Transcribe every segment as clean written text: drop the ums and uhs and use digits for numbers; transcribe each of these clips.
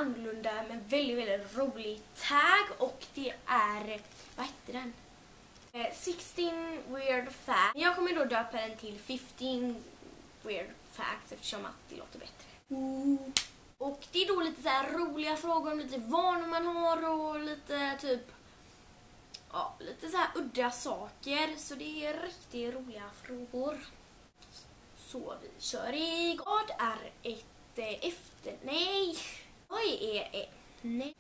annorlunda men väldigt rolig tag, och det är, vad heter den? 16 weird facts. Jag kommer då döpa den till 15 weird facts eftersom att det låter bättre. Och det är då lite så här roliga frågor om lite vanor man har och lite typ, ja, lite så här udda saker. Så det är riktigt roliga frågor. Så vi kör igång. Vad är ett nej? Vad är ett nej?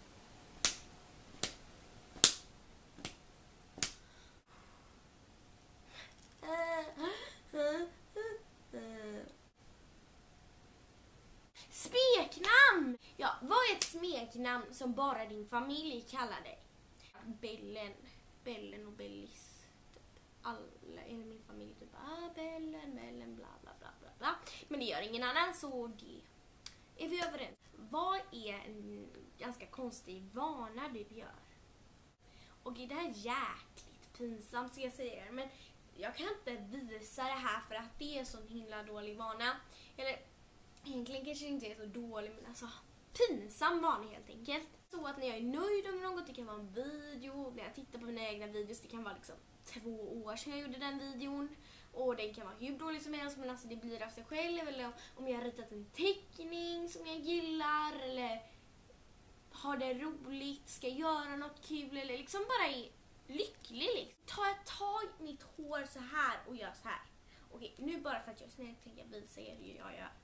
Smeknamn! Ja, vad är ett smeknamn som bara din familj kallar dig? Bellen och Bellis. Typ. Alla i min familj typ Bellen, bla bla bla bla bla. Men det gör ingen annan, så det är vi överens. Vad är en ganska konstig vana du gör? Och det här är jäkligt pinsamt, ska jag säga det, men jag kan inte visa det här för att det är sån himla dålig vana. Eller egentligen kanske det inte är så dålig, men alltså pinsam vana helt enkelt. Så att när jag är nöjd med något, det kan vara en video, när jag tittar på mina egna videos, det kan vara liksom 2 år sedan jag gjorde den videon. Och den kan vara hur dålig som helst, men alltså det blir av sig själv. Eller om jag har ritat en teckning som jag gillar, eller har det roligt, ska göra något kul, eller liksom bara är lycklig liksom. Tar jag tag i mitt hår så här och gör så här. Okej, nu bara för att jag snällt tänker visa er hur jag gör.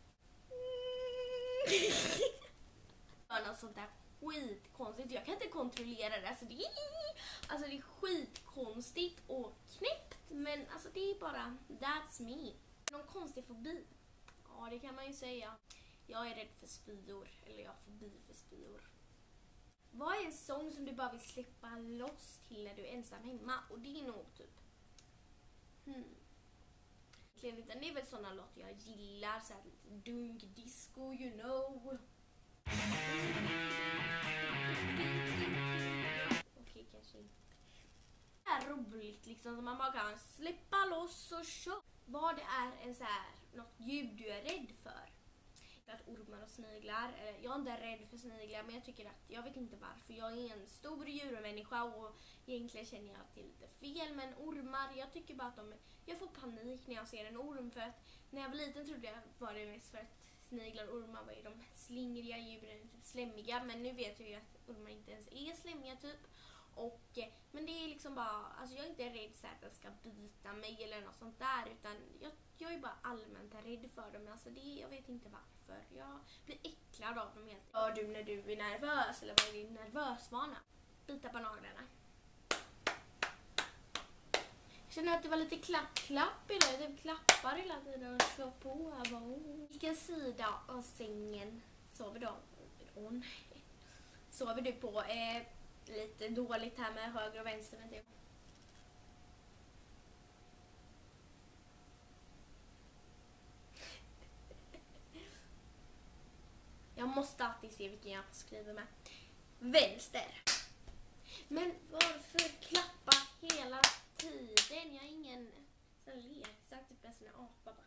Något sånt där skitkonstigt. Jag kan inte kontrollera det. Alltså det är skitkonstigt och knäppt. Men alltså det är bara, that's me. Någon konstig fobi? Ja, det kan man ju säga. Jag är rädd för spyor. Eller jag har fobi för spyor. Vad är en sång som du bara vill släppa loss till när du är ensam hemma? Och det är nog typ utan det är väl sådana låtar jag gillar, så här lite dunk, disco, you know. Okej, kanske inte. Det är roligt liksom, som man bara kan släppa loss och köra. Vad är en så här, något djur du är rädd för? Att ormar och sniglar. Jag är inte rädd för sniglar, men jag tycker att, jag vet inte varför, jag är en stor djurmänniska och egentligen känner jag att det är lite fel, men ormar, jag tycker bara att jag får panik när jag ser en orm, för att när jag var liten trodde jag var det mest för att sniglar och ormar var ju de slingriga djuren, typ slemmiga, men nu vet jag ju att ormar inte ens är slemmiga typ. Och, men det är liksom bara, alltså jag är inte rädd så att den ska bita mig eller något sånt där, utan jag är bara allmänt rädd för dem. Alltså jag vet inte varför. Jag blir äcklad av dem helt. Gör du när du är nervös, eller vad är din nervösvana? Bita på naglarna. Jag känner att det var lite klapp idag. Jag typ klappar hela tiden och kör på. Jag bara, vilken sida av sängen sover du? Sover du på? Lite dåligt här med höger och vänster. Men jag måste alltid se vilken jag skriver med. Vänster. Men varför klappa hela tiden? Jag är ingen sån leksak, typ en sån apa bara.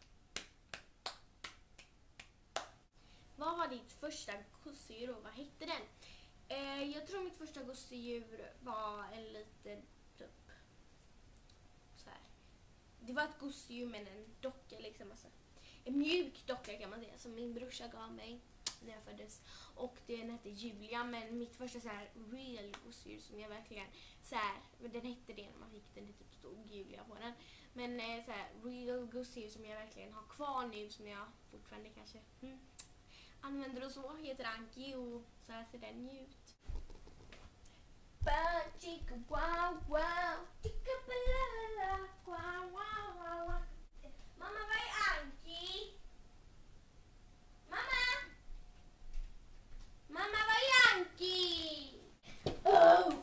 Vad var ditt första gosedjur och vad hette den? Jag tror mitt första gosedjur var en liten typ så här. Det var ett gosedjur men en docka liksom, alltså. En mjuk docka kan man säga, som min brorsa gav mig när jag föddes. Och den hette Julia, men mitt första så här real gosedjur som jag verkligen så här, den hette det när man fick den, det typ stod Julia på den. Men så här real gosedjur som jag verkligen har kvar nu, som jag fortfarande kanske använder och så, heter Anki, och så här ser den ut. Mamma, vad är Anki? Mamma, vad är Anki? Oh.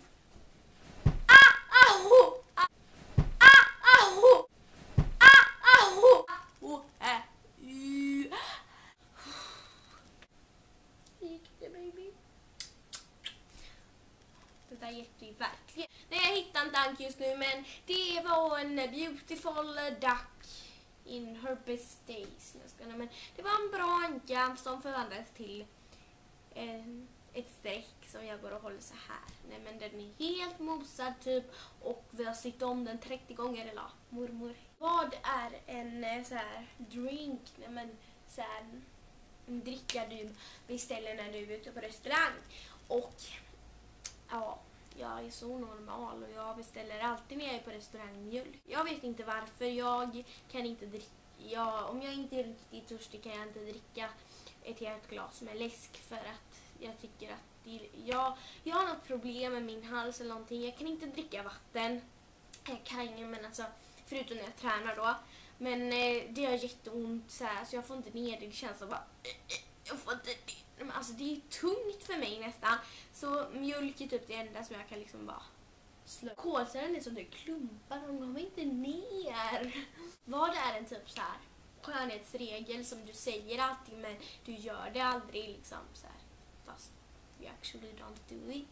Det gick det verkligen. Nej, jag hittade inte Anki just nu, men det var en beautiful duck in her best days. Men det var en bra anka som förvandlades till ett streck som jag går och håller så här. Nej men den är helt mosad typ och vi har sytt om den 30 gånger eller mormor. Vad är en så här drink? Nej men så här en dricka du beställer när du är ute på restaurang. Och ja, jag är så normal och jag beställer alltid när jag är på restaurang mjölk. Jag vet inte varför, jag kan inte dricka. Om jag inte är riktigt törstig kan jag inte dricka ett helt glas med läsk för att jag tycker att jag har något problem med min hals eller någonting. Jag kan inte dricka vatten. Jag kan, men alltså, förutom när jag tränar då. Men det gör jätteont så här, så jag får inte ner det. Det känns som bara jag får inte det. Alltså det är tungt för mig nästan. Så mjölk är typ det enda som jag kan liksom bara slå. Kolsyran är som det klumpar, de kommer inte ner. Vad är en typ så här skönhetsregel som du säger alltid men du gör det aldrig liksom så här. Fast you actually don't do it.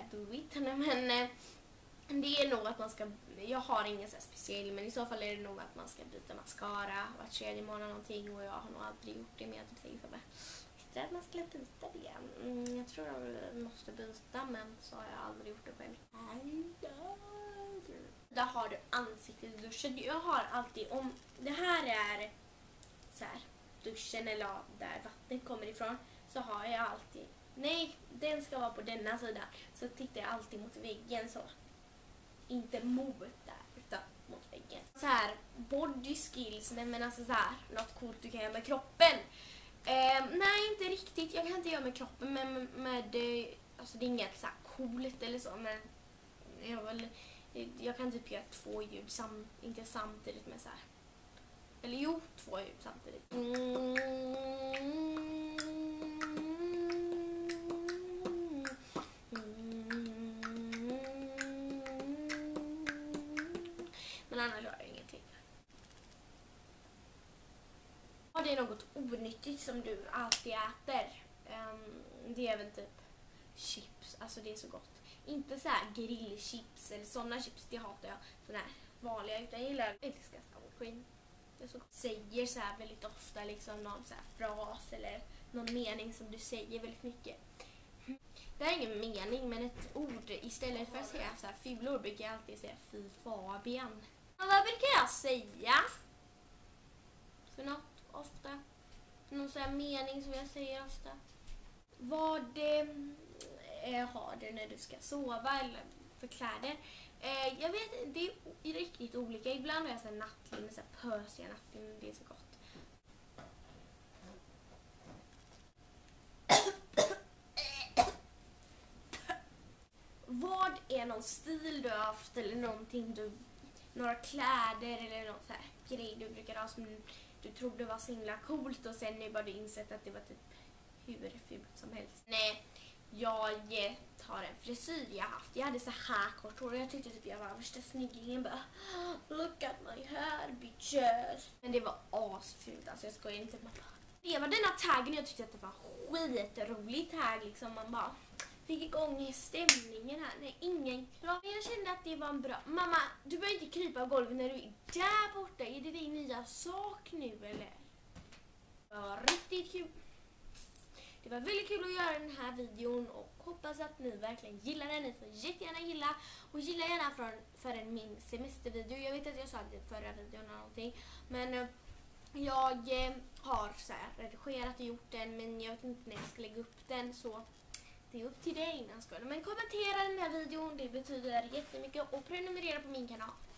Men det är nog att man ska, jag har ingen så här speciell, men i så fall är det nog att man ska byta mascara vart tredje månad någonting och jag har nog aldrig gjort det, men jag typ säger så här, visste att man skulle byta det? Jag tror jag måste byta, men så har jag aldrig gjort det själv. Där har du ansiktet i duschen. Jag har alltid, om det här är så här duschen eller där vattnet kommer ifrån, så har jag alltid, nej den ska vara på denna sidan, så tittar jag alltid mot väggen så. Inte mot där, utan mot väggen. Så här, body skills, men alltså så här, något coolt du kan göra med kroppen. Nej, inte riktigt. Jag kan inte göra med kroppen, men alltså det är inget så här coolt eller så, men jag kan typ göra 2 ljud inte samtidigt med så här. Eller jo, 2 ljud samtidigt. Men annars gör jag ingenting. Och det är något onyttigt som du alltid äter. Det är väl typ chips. Alltså det är så gott. Inte så här grillchips eller sådana chips, det hatar jag. Sådana här vanliga, utan jag gillar älskar sour cream. Det är så gott. Säger så här väldigt ofta liksom någon så här fras eller någon mening som du säger väldigt mycket. Det är ingen mening, men ett ord istället för att säga så här fulord brukar jag alltid säga fy Fabian. Och vad brukar jag säga? För något ofta. Någon sån här mening som jag säger ofta. Vad har du när du ska sova eller för kläder? Jag vet, det är riktigt olika. Ibland har jag så här nattlinne, så här pösiga nattlinne, det är så gott. Vad är någon stil du har haft eller någonting några kläder eller någon så här grej du brukar ha som du trodde var så himla coolt och sen nu bara du insett att det var typ hur fult som helst? Nej, jag tar en frisyr jag haft. Jag hade så här kort hår och jag tyckte typ jag var värsta snyggingen. Bara, look at my hair, bitches. Men det var asfult, alltså jag skojar inte. Det var denna taggen, jag tyckte att det var skitrolig tagg liksom. Man bara fick igång stämningen här. Nej, ingen klar. Jag kände att det var en bra. Mamma, du behöver inte krypa av golvet när du är där borta. Är det din nya sak nu eller? Det var riktigt kul. Det var väldigt kul att göra den här videon och hoppas att ni verkligen gillar den. Ni får jättegärna gilla och gilla gärna för min semestervideo. Jag vet att jag sa det i förra videon eller någonting, men jag har så här redigerat och gjort den, men jag vet inte när jag ska lägga upp den, så det är upp till dig innan skolan. Men kommentera den här videon, det betyder jättemycket, och prenumerera på min kanal.